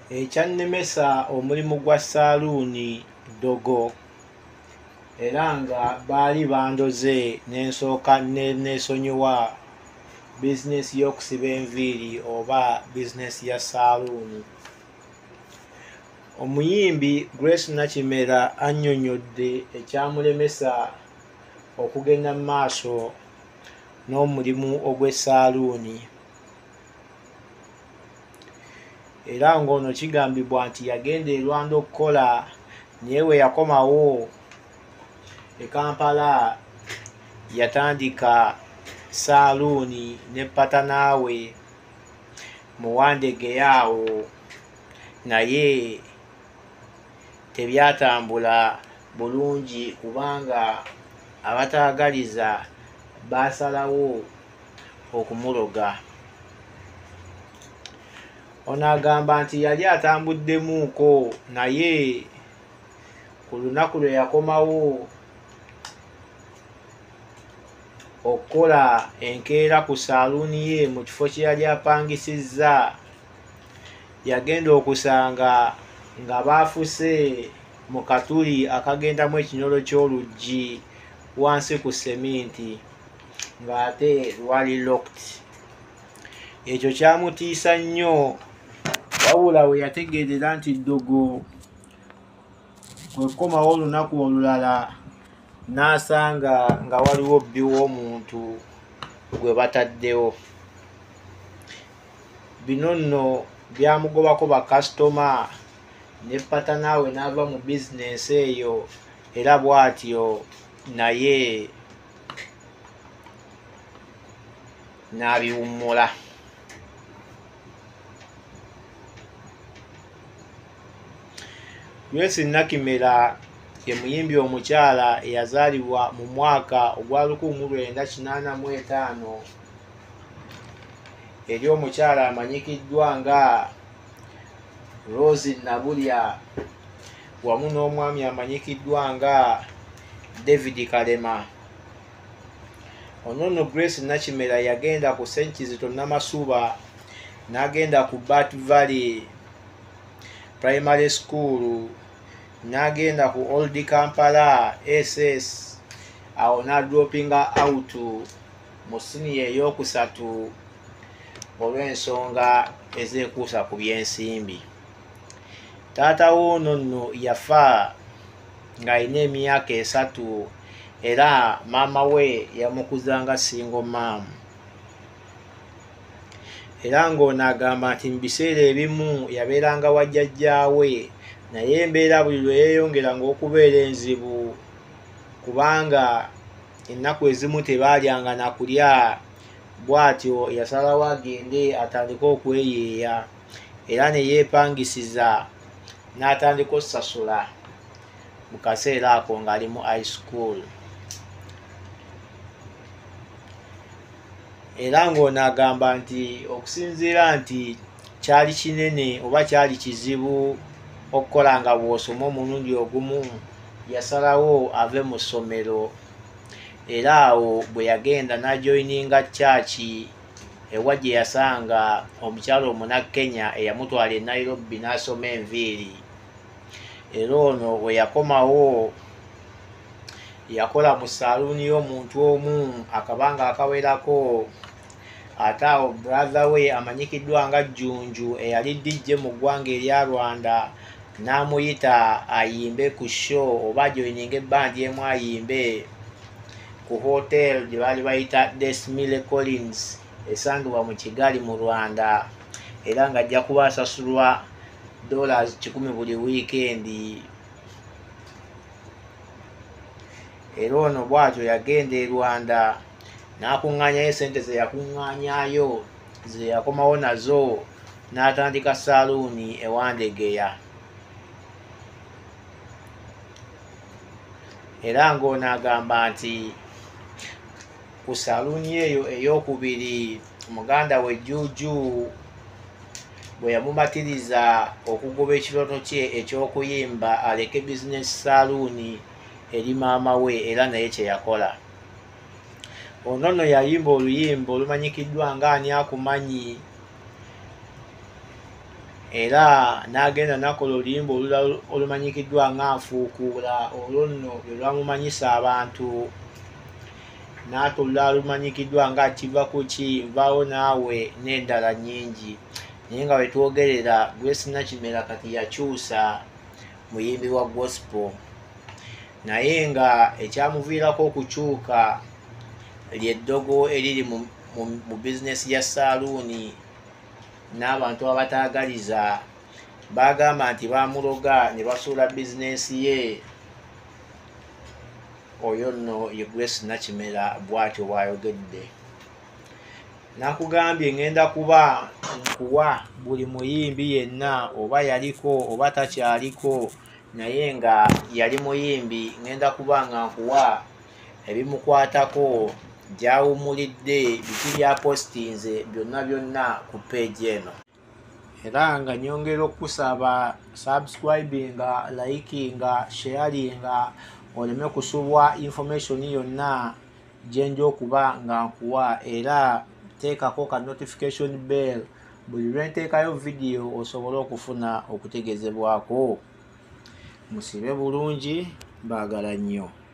ekyannemesa omulimu gwa saaluuni ddogo, era nga baali bandoze n'ensooka neesonyiwa bizinesi y'okusiba enviiri oba bizinesi ya saaluuni. Omuyimbi Grace Nakimera annyonnyodde ekyamulemesa okugenda mu maaso n'omulimu ogw'essaaluuni, era ng'ono kigambibwa nti yagenda e Rwanda okukola naye we yakomawo e Kampala yatandika saaluuni ne patanaawe Muwandegeya awo, naye tebyatambula bulungi kubanga abataagaliza baasalawo okumuloga. Ono agamba nti yali atambuddemuuko naye ku lunaku lwe yakomawo okukola enkeera ku saaluuni ye mu kifo kye yali apangisizza, yagenda okusanga nga baafuse mu katuli akagendamu ekinyolo ky'oluggi wansi ku seminti ng'ate lwali locked. Ekyo kyamutiisa nnyo, wabula we yategeerera nti ddogo kwe kukomawo olunaku olulala n'asanga nga waliwo bbi w'omuntu gwe bataddewo. Bino nno byamugobako bakasitoma ne patanaawe n'ava mu bizinesi eyo, era bw'atyo naye n'abiwummula. Grace Nakimera ye muyimbi omukyala eyazaalibwa mu mwaka ogwa 1985 eri omukyala amanyikiddwa nga Rose Nabulya wamu n'omwami amanyikiddwa nga David Kalema. Ono nno Grace Nakimera yagenda ku St. Kizito Namasuba n'agenda ku Bat Valley Primary School, n'agenda ku Old Kampala SS, awo n'adropinga out mu siniya ey'okusatu olw'ensonga ezeekuusa ku by'ensimbi. Taata w'ono nno yafa ng'alina emyaka 3 era maama we yamukuza nga single mom. Era ng'ono agamba nti mu biseera ebimu yabeeranga wa jjajjaawe, naye embeera buli lwe yeeyongeranga okubeera enzibu kubanga ennaku ezimu tebaalyanga na kulya, bw'atyo yasalawo agende atandike okweyeeya, era ne yeepangisiza n'atandika okusasula mu kaseera ako ng'ali mu high school. Era ng'ono agamba nti okusinziira nti kyali kinene oba kyali kizibu okukola nga bw'osoma omulundi ogumu, yasalawo ave mu ssomero, era awo bwe yagenda n'ajoyininga chachi ewa gye yasanga omukyala Omunnakenya eyamutwala e Nairobi n'asoma enviiri. Era ono we yakomawo yakola mu saaluuni y'omuntu omu akabanga akawerako, ate awo brother we amanyikiddwa nga Jjunju eyali DJ mu ggwanga erya Rwanda n'amuyita ayimbe ku show oba ajoyininga ebbandi emu ayimbe ku hotel gye baali bayita Desmile Collins esangibwa mu Kigali mu Rwanda, era ng'ajja kuba asasulwa $100 buli wiikendi. Era ono bw'atyo yagenda e Rwanda n'akuŋŋaanyayo sente ze yakuŋŋaanyaayo, ze yakomawo nazo n'atandika saaluuni e Wandegeya. Era ng'ono agamba nti ku saaluuni eyo ey'okubiri muganda we Juju bwe yamumatiriza okugoba ekiroto kye eky'okuyimba aleke bizinesi saaluuni eri maama we, era naye kye yakola. Ono nno yayimba oluyimba olumanyikiddwa nga Ani Akumanyi, era n'agenda nakola oluyimba olulala olumanyikiddwa ng'Afuukuula. Olwo nno lwe lwamumanyisa abantu, n'ate olulala lumanyikiddwa nga Kiva ku ki, Nvaawo naawe, n'endala nnyingi. Naye nga bwe twogerera, Grace Nakimera kati yakyusa muyimbi wa gospel, naye nga ekyamuviirako okukyuka ly'eddogo eriri mu bizinesi ya saaluuni. N'abantu abataagaliza bagamba nti bamuloga ne basuula bizinesi ye. Oyo nno ye Grace Nakimera, bw'atyo bw'ayogedde. Nakugambye ngenda kuba nkuwa buli muyimbi yenna, oba yaliko oba takyaliko, naye nga yali muyimbi, ngenda kuba nga nkuwa ebimukwatako, gy'awummulidde, biki by'apositinze, byonna ku page eno. Era nga nyongera okusaba subscribinga, likinga, sharinga, oleme kusubwa information yonna gyenja okuba nga nkuwa. Era teekako ka notification bell, buli lwe nteekayo video osobole okufuna okutegeezebwako. Musibe bulungi, baagala nnyo.